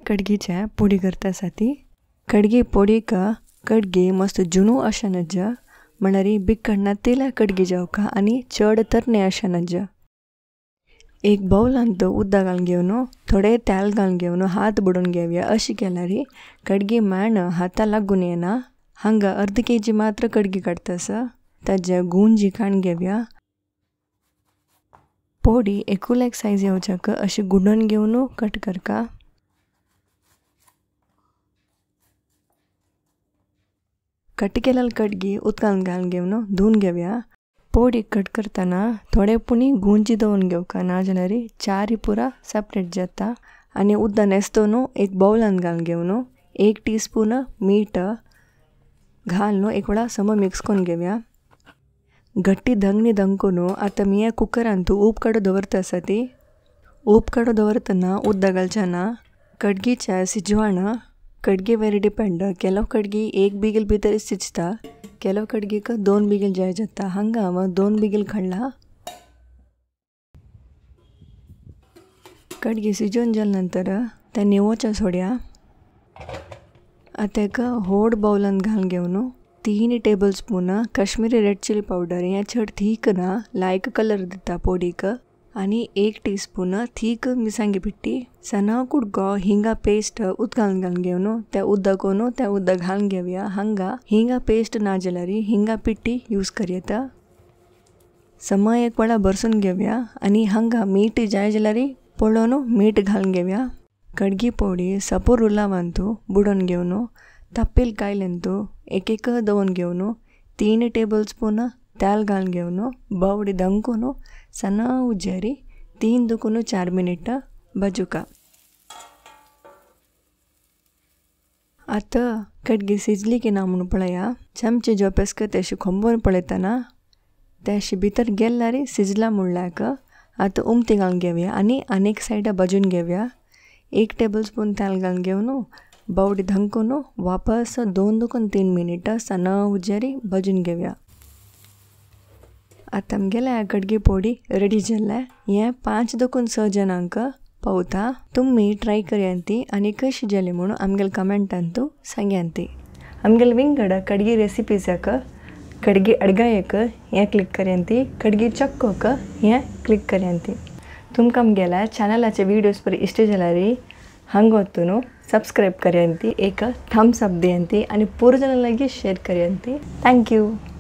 कड्गीच्या पोडी करतासाठी कड्गी पोडी का कड्गी मस्त जुनू अशा नज म्हणरी बिकडना तेला कड्गी जावका आणि चढ तरणे अशा नज एक बाउलांत उद्दा घालून घेवन थोडे तेल घालून घेवन हात बुडून घेवया अशी केल्यारी कड्गी माण हाता लागून येना हांगा अर्ध kg मात्र कड्गी काडतास ताजे गुंजी काण घेवया पोडी एकूल एक सायज येवच्याक अशी गुंडून घेवन कट करका कट केलेली कड्गी उदकान घालून घेवन धुवन घेवया पोडी कट करतना थोडे पुणी गुंजी दवरून घेवका नाजाल्यार चारी पुरा सेपरेट जाता आनी उदक नेसतोन एक बाउलान घालून घेवन 1 टीस्पून मीठ घालून एक वेळा सम मिक्स करून घेवया गट्टी धंगणी धंकून आतां मी कुकरान तू उप काडू दवरता ती उप काडू दवरतना उदक घालचेना कड्गीच्या सिजवान कड्गी वेरी डिपेंड केलो कड्गी 1 बिगल भितर शिजता केलो कड्गीक 2 बिगल जाय जाता हांगा हांव 2 बिगल काडला कड्गी शिजून जाले नंतर त्या निवोच्या सोड्या आता एक व्हड बाउलान घालून घेवन 3 tablespoon Kashmiri red chilli powder हे चड थीक ना लायक कलर दिता पोडीक आनी 1 टीस्पून थीक मिरसांगी पिट्टी सना कुडको हिंगा पेस्ट उदक घालून घेवन त्या उदकोन त्या उदक घालून घेवया हांगा हिंगा पेस्ट ना जाल्यार हिंगा पिट्टी यूज करयेता समय एक वेळा भरसून घेवया आनी हांगा मीठ जाय जाल्यार पळोवन मीठ घालून घेवया कड्गी पोडी सपोर रुलावांतू बुडोवन घेवन तप्पेल कायलेंतू एक दवरून घेवन 3 टेबलस्पून तेल घालून घेवन बावडी धंकून सना उज्जेरी 3 दुकून 4 मिनिट भाजूका आतां कड्गी शिजली की ना म्हणून पळया चमचे जो पेस्क तेशी खोंबून पळयतना तेशी भितर गेल्यार शिजला म्हणल्याक आतां उमती घालून घेवया आनी आनीक सायडा भाजून घेवया 1 टेबलस्पून तेल घालून घेवन बावडी धंकून वापस 2 दुकून 3 मिनिट सना उज्जेरी भाजून घेवया आतां आमगेल्या कड्गी पोडी रेडी जाल्या हें 5 दुकून 6 जनांक पावता तुमी ट्राय करयांती आनी कशी जाली म्हणून आमगेल कमेंटांतू सांग्यांती आमगेल विंगड कड्गी रेसिपीजाक कड्गी अडगायक हें क्लिक करयांती कड्गी चक्कोक हें क्लिक करयांती तुमकां आमगेल्या चॅनलाचे विडियोज बरे इश्ट जाल्यार हांगा वचून सब्सक्राइब करयांती एक थम्स अप दियांती आनी पुरो जाणां लागीं शेअर करयांती थँक्यू